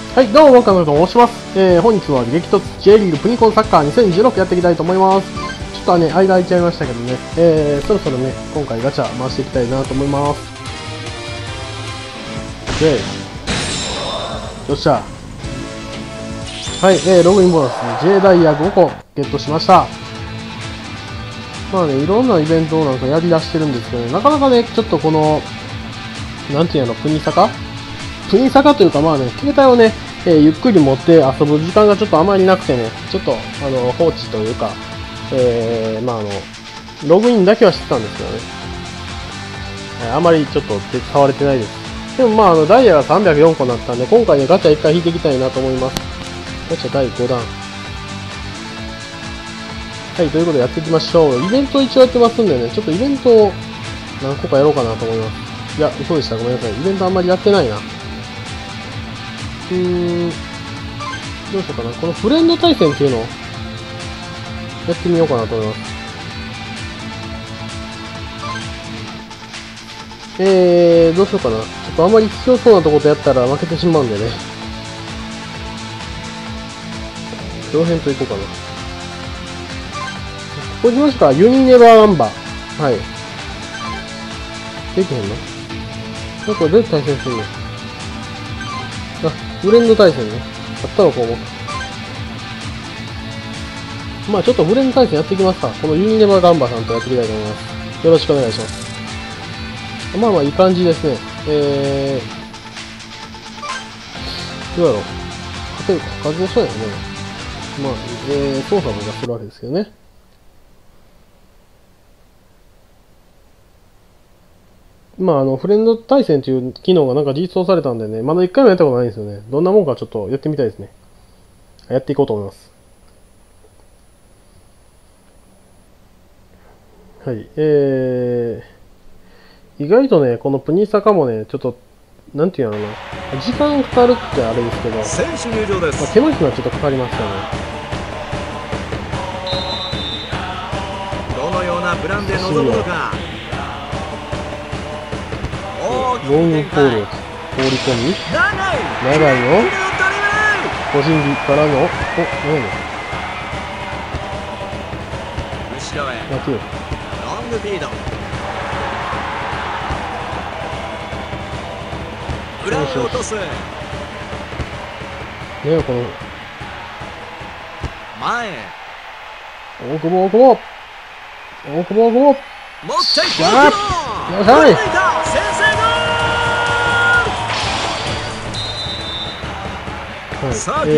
はい、どうも、カナと申します。本日は激突 J リーグプニコンサッカー2016やっていきたいと思います。ちょっとね、間空いちゃいましたけどね、そろそろね、今回ガチャ回していきたいなと思います。で、よっしゃ。はい、ログインボーナス、J ダイヤ5個ゲットしました。まあね、いろんなイベントをなんかやり出してるんですけどね、なかなかね、ちょっとこの、なんていうの、プニサカというか、まあね、携帯をね、ゆっくり持って遊ぶ時間がちょっとあまりなくてね、ちょっと、放置というか、ログインだけはしてたんですけどね、あまりちょっと触れてないです。でもまあ、ダイヤが304個になったんで、今回ね、ガチャ1回引いていきたいなと思います。ガチャ第5弾。はい、ということでやっていきましょう。イベント一応やってますんでね、ちょっとイベントを何個かやろうかなと思います。いや、嘘でした。ごめんなさい。イベントあんまりやってないな。どうしようかな。このフレンド対戦っていうのをやってみようかなと思います。どうしようかな。ちょっとあんまり強そうなとことやったら負けてしまうんでね。どの辺といこうかな。ここ行きましょうか。ユニネバーガンバ。はい。できへんの？これどうやって対戦するの？フレンド対戦ね。あったらこう思う。まあちょっとフレンド対戦やっていきますか。このユニネバーガンバさんとやっていきたいと思います。よろしくお願いします。まあまあいい感じですね。どうやろう。勝てるか。勝てそうやね。まあ、操作もするわけですけどね。まあフレンド対戦という機能がなんか実装されたんでね、まだ一回もやったことないんですよね。どんなもんかちょっとやってみたいですね。やっていこうと思います。はい、意外とね、このプニサカもね、ちょっと、なんていうのかな、時間かかるってあれですけど、 選手入場です。 手間暇ちょっとかかりましたね。 どのようなプランで臨むのか。 ロングポールを放り込み、長いの個人技からの、何やの後ろへ待てよ。 ロングフィード、裏へ落とす、 ねえ、この、 前へ大久保持っていく、よっしゃい、 先制ゴール。はい、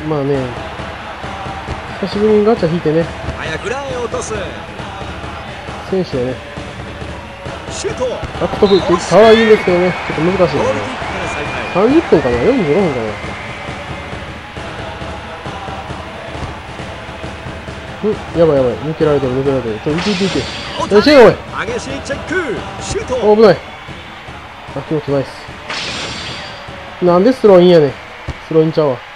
まあね、久しぶりにガチャ引いてね、 早く裏へ落とす、 選手をね、 シュート、 獲得できたらいいんですけどね、ちょっと難しいですね。 ゴールキックから再開、 30分かな ?45 分かなやばい、抜けられてる。いけ。よし、おい激しいチェック、シュート、 危ない。気持ちないっす。なんでスローインやねん。スローインちゃうわ。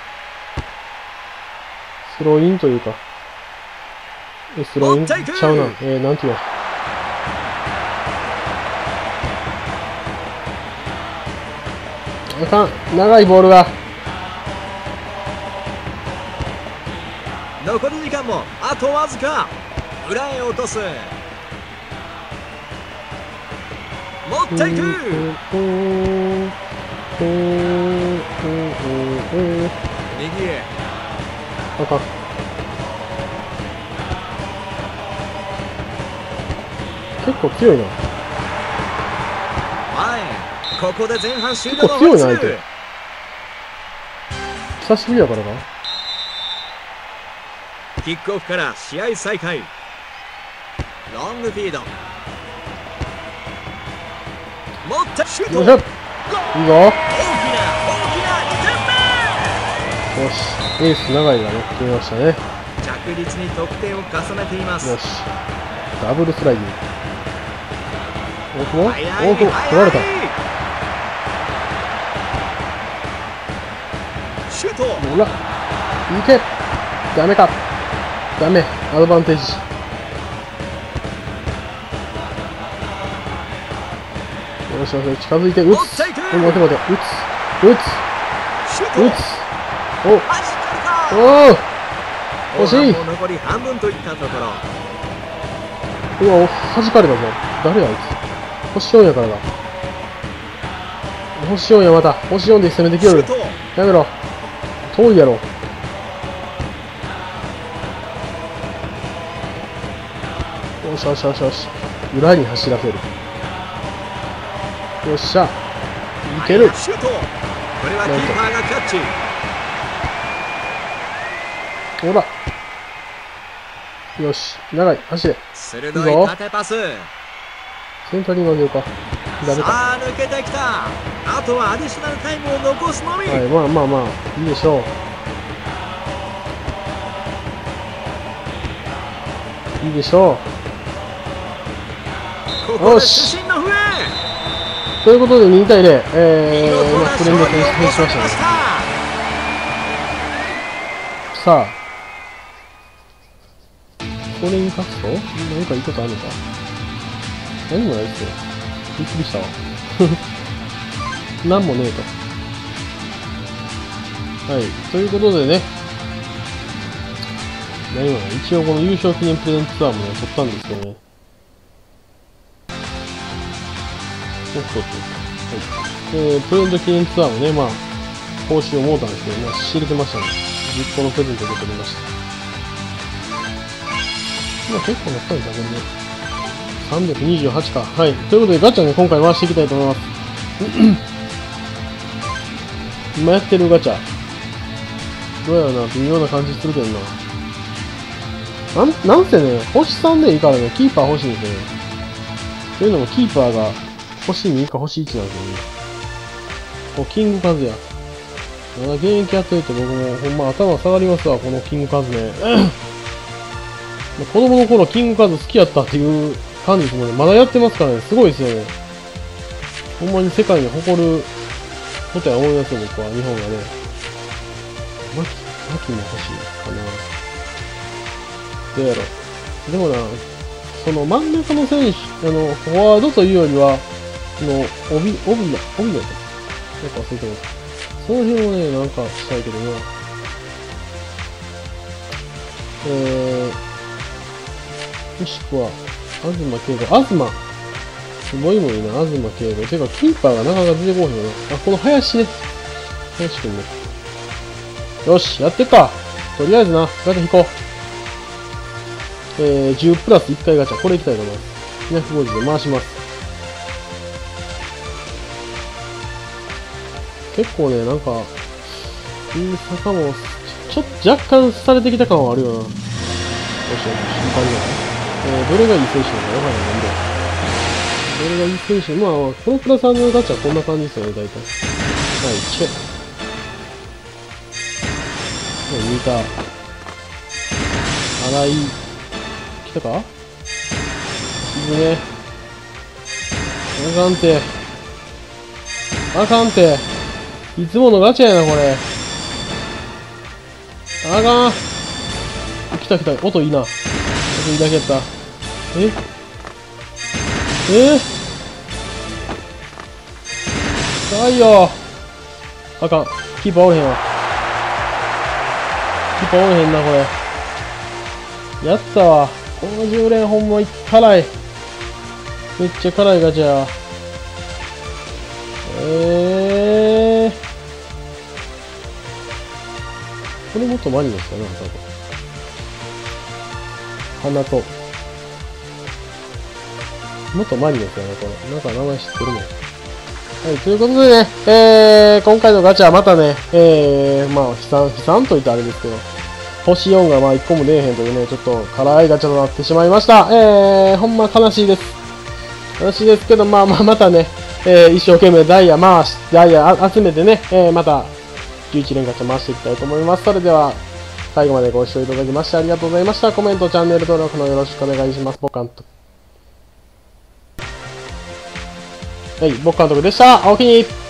スローインというか。スローインちゃうな。なんていうの。あかん。長いボールが。 残り時間もあとわずか、裏へ落とす、持っていく、右へ、 あかん。結構強いな。 前へ、ここで前半終了の結構強いな、相手。久しぶりやからか。 キックオフから試合再開、ロングフィード、持ってシュート、 よっしゃ、いいぞ。 大きな2点目、 よし、エース長いがね、決めましたね。 着実に得点を重ねています。 よし、ダブルスライディング。大久保取られた。 シュート、 ほら、いけ。ダメか。ダメ。アドバンテージ。よし、近づいて、打つ。待て。打つ。 シュート。 打つ。お弾かれた。 おお、惜しい。 後半も残り半分といったところ。 うわ、弾かれたぞ。誰やあいつ。星4やからだ。星4やまた。星4で攻めてきよる。 シュート。 やめろ。遠いやろ。よしよしよしよし。裏に走らせる。よっしゃ。いける。 シュート。これはキーパーがキャッチ。 ほら。よし。長い。走れ。 鋭い縦パス。 センタリング上げるか。ダメか。 さあ抜けてきた。あとはアディショナルタイムを残すのみ。 はい、まあまあまあ。いいでしょう。いいでしょここで主審の笛。 う。ということで2対0。 見事今、 なフレンド選手しましたね。さあ。これに勝つと何かいいことあるのか。何もないっすよ。びっくりしたわ。何もねえと。はい。ということでね。何もない。一応この優勝記念プレゼントツアーもね、取ったんですけどね。そう。はい。プレゼント記念ツアーもね、まあ、報酬をもうたんですけど、まあ、知れてましたね。10個のプレゼントで取りました。まあ、結構乗ったんだ、これね。328か。はい。ということで、ガチャね、今回回していきたいと思います。今やってるガチャ。どうやろな、微妙な感じするけどな。なんせね、星3でいいからね、キーパー欲しいんですよね。というのも、キーパーが星2か星1なんですよね。お、キングカズや。まだ現役やってると僕もほんま頭下がりますわ、このキングカズね。子供の頃キングカズ好きやったっていう感じですもんね。まだやってますからね。すごいですよね。ほんまに世界に誇ることや思いますよ、僕は。日本がね。マキも欲しいかな。どうやろ。でもな、その真ん中の選手、フォワードというよりは、帯だった。なんか忘れてます。その辺をね、なんかしたいけどな。もしくは、東敬吾。東もいいもいいな、東敬吾。てか、キーパーがなかなか出てこへんよね。あ、この林ね。林くんね。よし、やってっか。とりあえずな、ガチャ引こう。10プラス1回ガチャ。これいきたいと思います。250で回します。結構ね、なんか、坂も、若干されてきた感はあるよな。よしよし、心配ない。どれがいい選手なのかわからないんで。どれがいい選手、まあ、このプラ3のガチャはこんな感じですよね、大体。はい、チェ。見た。荒井。来たか？いいね。あかんて。あかんて。いつものガチャやな、これ。あかん。来た。音いいな。音いいだけやった。ないよ。あかん。キーパーおれへんわ。キーパーおれへんな、これ。やったわ。この10連ほんま辛い。めっちゃ辛いガチャや。これもっとマリノスかな、多分。花と。もっとマリノスやな、これ。なんか名前知ってるもん。はい、ということでね、今回のガチャはまたね、まあ、悲惨と言ってあれですけど、星4がまあ1個も出えへんというね、ちょっと辛いガチャとなってしまいました。ほんま悲しいです。悲しいですけど、またね、一生懸命ダイヤ集めてね、また11連ガチャ回していきたいと思います。それでは、最後までご視聴いただきましてありがとうございました。コメント、チャンネル登録のよろしくお願いします。ボカンと。はい、ボカンとくでした。おおきに。